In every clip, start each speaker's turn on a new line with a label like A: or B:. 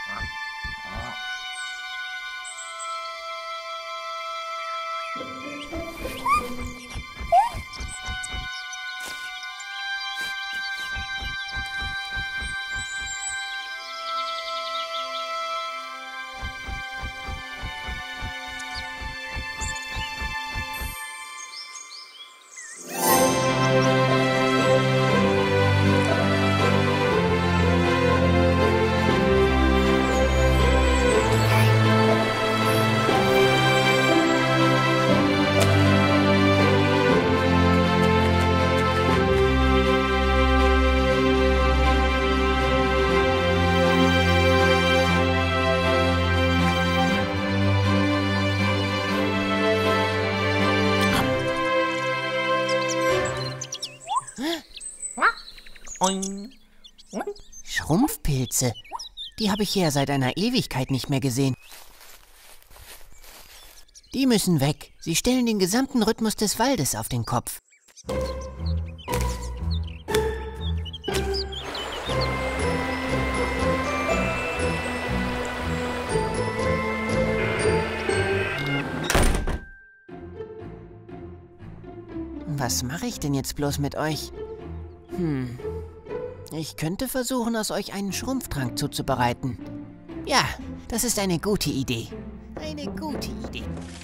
A: Schrumpfpilze. Die habe ich hier seit einer Ewigkeit nicht mehr gesehen. Die müssen weg. Sie stellen den gesamten Rhythmus des Waldes auf den Kopf. Was mache ich denn jetzt bloß mit euch? Ich könnte versuchen, aus euch einen Schrumpftrank zuzubereiten. Ja, das ist eine gute Idee. Eine gute Idee.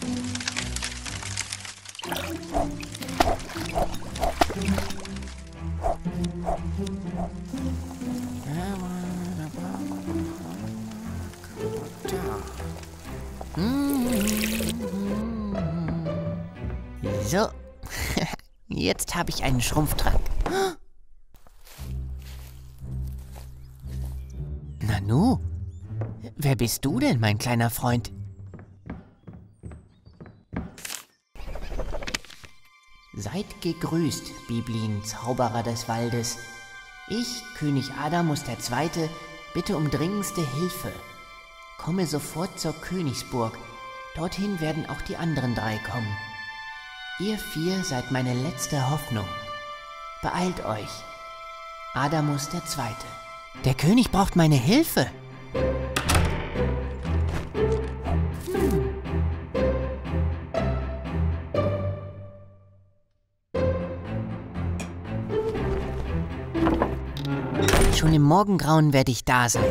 A: So, jetzt habe ich einen Schrumpftrank. Nanu, wer bist du denn, mein kleiner Freund? Seid gegrüßt, Biblin, Zauberer des Waldes. Ich, König Adamus II., bitte um dringendste Hilfe. Komme sofort zur Königsburg. Dorthin werden auch die anderen 3 kommen. Ihr 4 seid meine letzte Hoffnung. Beeilt euch. Adamus II. Der König braucht meine Hilfe. Schon im Morgengrauen werde ich da sein.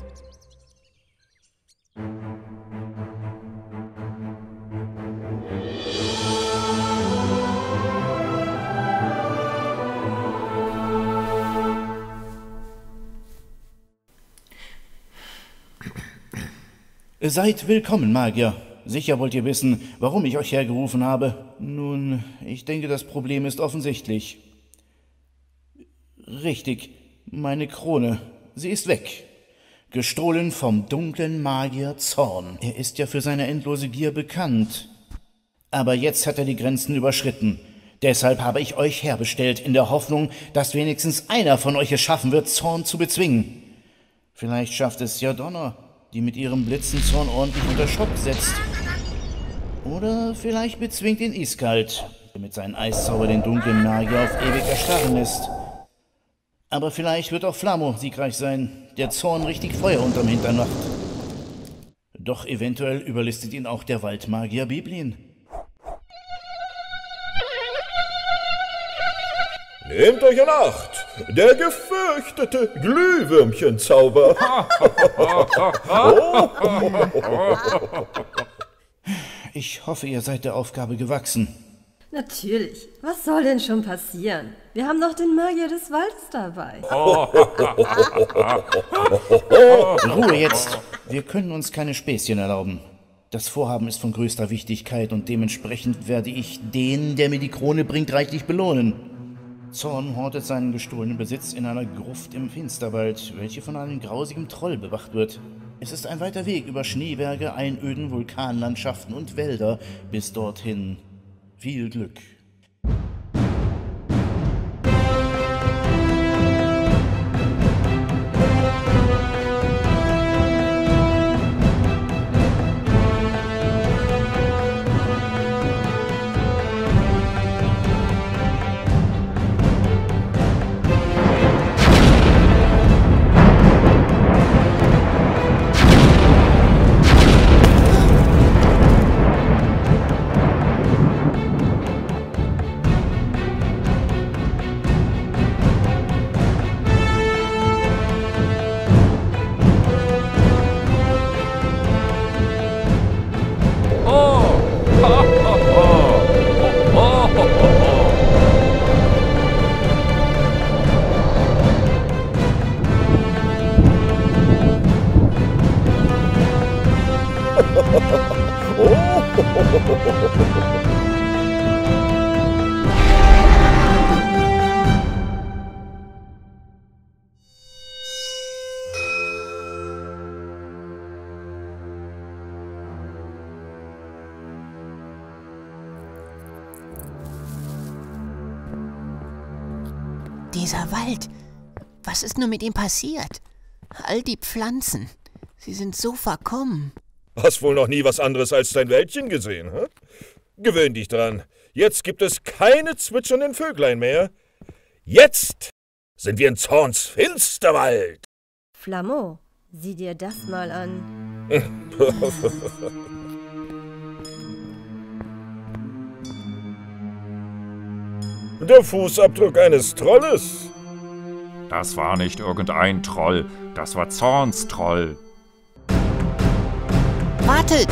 B: Seid willkommen, Magier. Sicher wollt ihr wissen, warum ich euch hergerufen habe. Nun, ich denke, das Problem ist offensichtlich. Richtig, meine Krone. Sie ist weg. Gestohlen vom dunklen Magier Zorn. Er ist ja für seine endlose Gier bekannt. Aber jetzt hat er die Grenzen überschritten. Deshalb habe ich euch herbestellt, in der Hoffnung, dass wenigstens einer von euch es schaffen wird, Zorn zu bezwingen. Vielleicht schafft es ja Donner, die mit ihrem Blitzenzorn ordentlich unter Schock setzt. Oder vielleicht bezwingt ihn Iskald, der mit seinem Eiszauber den dunklen Magier auf ewig erstarren lässt. Aber vielleicht wird auch Flamo siegreich sein, der Zorn richtig Feuer unterm Hintern macht. Doch eventuell überlistet ihn auch der Waldmagier Biblin.
C: Nehmt euch in Acht! Der gefürchtete Glühwürmchenzauber!
B: Ich hoffe, ihr seid der Aufgabe gewachsen.
D: Natürlich. Was soll denn schon passieren? Wir haben doch den Magier des Waldes dabei.
B: Ruhe jetzt! Wir können uns keine Späßchen erlauben. Das Vorhaben ist von größter Wichtigkeit und dementsprechend werde ich den, der mir die Krone bringt, reichlich belohnen. Zorn hortet seinen gestohlenen Besitz in einer Gruft im Finsterwald, welche von einem grausigen Troll bewacht wird. Es ist ein weiter Weg über Schneeberge, Einöden, Vulkanlandschaften und Wälder bis dorthin. Viel Glück.
A: Dieser Wald. Was ist nur mit ihm passiert? All die Pflanzen. Sie sind so verkommen.
C: Hast wohl noch nie was anderes als dein Wäldchen gesehen, hä? Gewöhn dich dran. Jetzt gibt es keine zwitschernden Vöglein mehr. Jetzt sind wir in Zorns Finsterwald.
D: Flammo, sieh dir das mal an.
C: Der Fußabdruck eines Trolles.
E: Das war nicht irgendein Troll, das war Zorns Troll.
A: Wartet!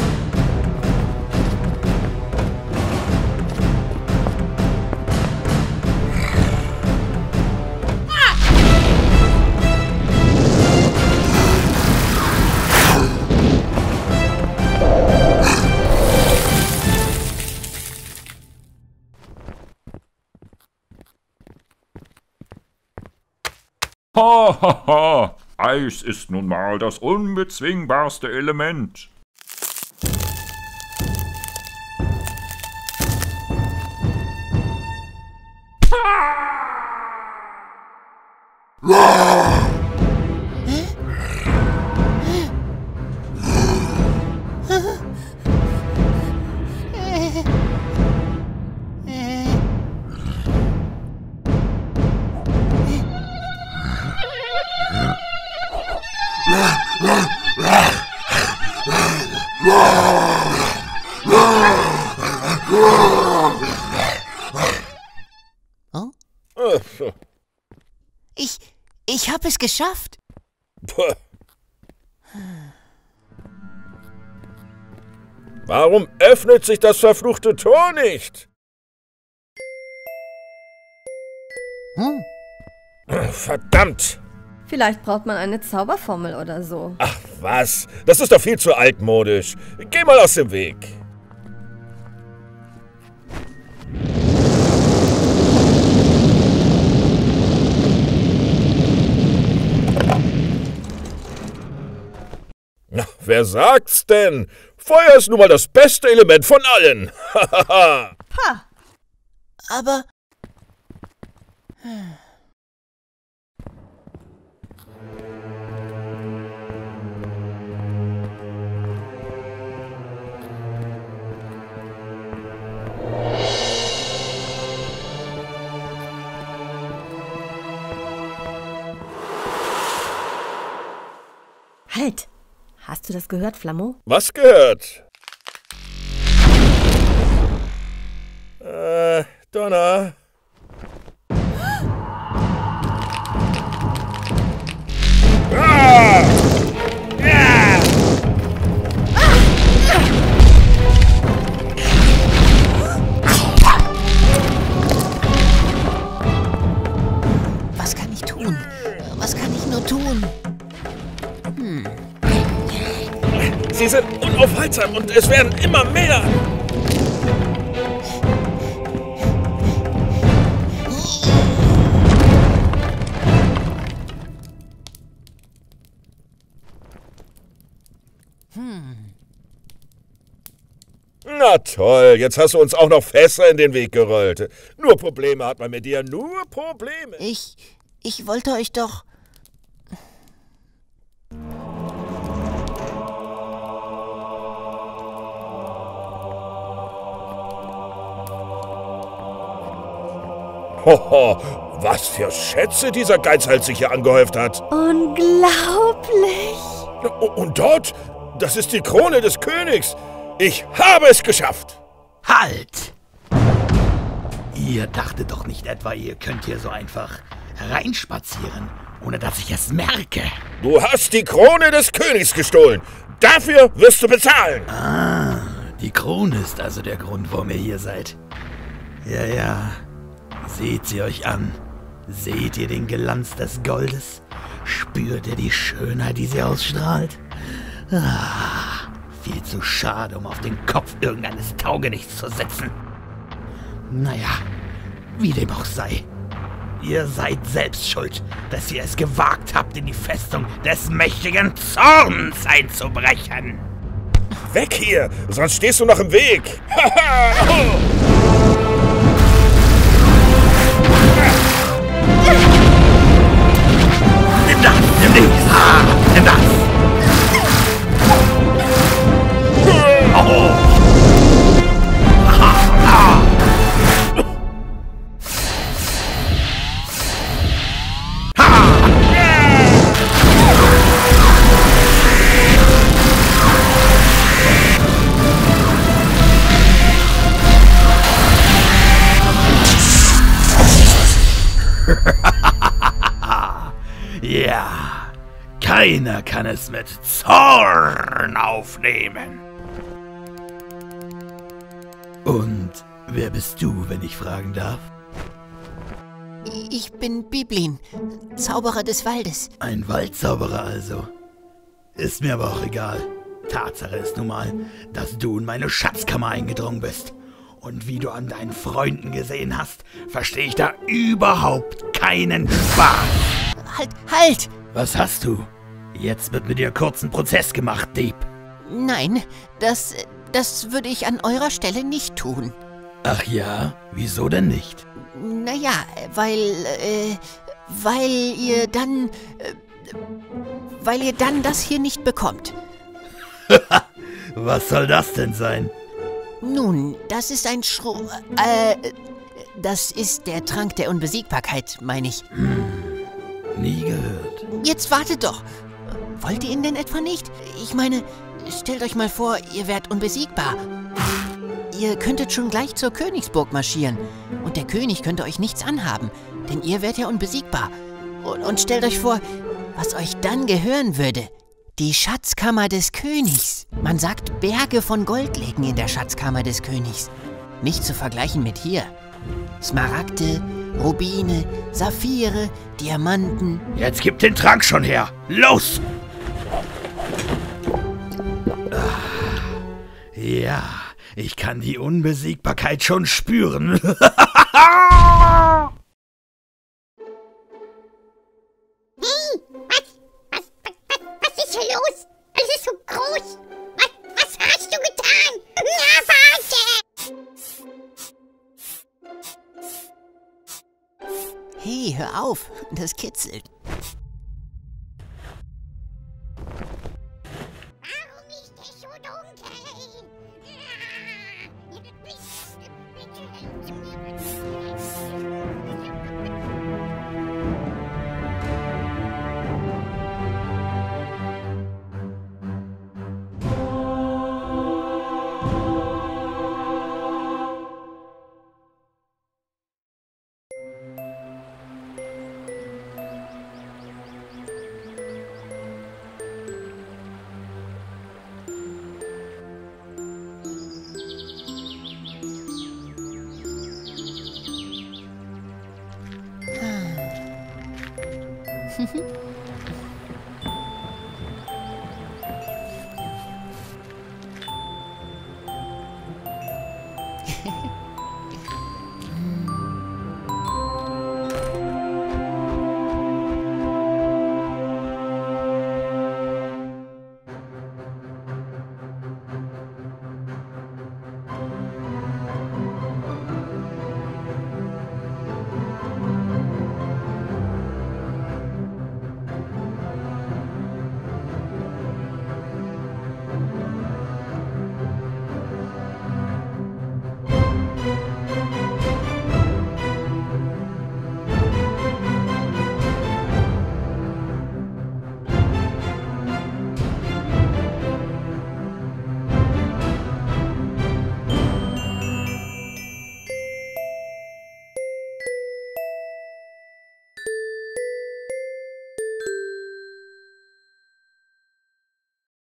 E: Ha, ha, ha! Eis ist nun mal das unbezwingbarste Element.
A: Oh? Ich hab es geschafft.
C: Puh. Warum öffnet sich das verfluchte Tor nicht?
A: Hm.
C: Verdammt!
D: Vielleicht braucht man eine Zauberformel oder so.
C: Ach was, das ist doch viel zu altmodisch. Geh mal aus dem Weg. Na, wer sagt's denn? Feuer ist nun mal das beste Element von allen.
D: Pah!
A: Aber...
D: Halt! Hast du das gehört, Flammo?
C: Was gehört? Donner. Ah! Ja!
A: Was kann ich tun? Was kann ich nur tun?
C: Sie sind unaufhaltsam und es werden immer mehr. Na toll, jetzt hast du uns auch noch Fässer in den Weg gerollt. Nur Probleme hat man mit dir, nur Probleme.
A: Ich wollte euch doch...
C: Hoho, was für Schätze dieser Geizhals sich hier angehäuft hat.
D: Unglaublich!
C: Und dort, das ist die Krone des Königs. Ich habe es geschafft.
F: Halt! Ihr dachtet doch nicht etwa, ihr könnt hier so einfach reinspazieren, ohne dass ich es merke.
C: Du hast die Krone des Königs gestohlen. Dafür wirst du bezahlen.
F: Ah, die Krone ist also der Grund, warum ihr hier seid. Ja, ja. Seht sie euch an. Seht ihr den Glanz des Goldes? Spürt ihr die Schönheit, die sie ausstrahlt? Ah, viel zu schade, um auf den Kopf irgendeines Taugenichts zu sitzen. Naja, wie dem auch sei. Ihr seid selbst schuld, dass ihr es gewagt habt, in die Festung des mächtigen Zorns einzubrechen.
C: Weg hier, sonst stehst du noch im Weg.
F: Ja, keiner kann es mit Zorn aufnehmen. Und wer bist du, wenn ich fragen darf?
A: Ich bin Biblin, Zauberer des Waldes.
F: Ein Waldzauberer also. Ist mir aber auch egal. Tatsache ist nun mal, dass du in meine Schatzkammer eingedrungen bist. Und wie du an deinen Freunden gesehen hast, verstehe ich da überhaupt keinen Spaß.
A: Halt!
F: Was hast du? Jetzt wird mit dir kurz ein Prozess gemacht, Dieb.
A: Nein, das würde ich an eurer Stelle nicht tun.
F: Ach ja? Wieso denn nicht?
A: Naja, weil ihr dann das hier nicht bekommt.
F: Was soll das denn sein?
A: Nun, das ist ein das ist der Trank der Unbesiegbarkeit, meine ich.
F: Nie gehört.
A: Jetzt wartet doch. Wollt ihr ihn denn etwa nicht? Ich meine, stellt euch mal vor, ihr wärt unbesiegbar. Ihr könntet schon gleich zur Königsburg marschieren. Und der König könnte euch nichts anhaben, denn ihr wärt ja unbesiegbar. Und stellt euch vor, was euch dann gehören würde. Die Schatzkammer des Königs. Man sagt, Berge von Gold liegen in der Schatzkammer des Königs. Nicht zu vergleichen mit hier. Smaragde, Rubine, Saphire, Diamanten.
F: Jetzt gib den Trank schon her. Los! Ja, ich kann die Unbesiegbarkeit schon spüren.
G: Was ist hier los? Es ist so groß. Was hast du getan? Na, warte!
A: Hey, hör auf, das kitzelt.
G: Warum ist es so dunkel?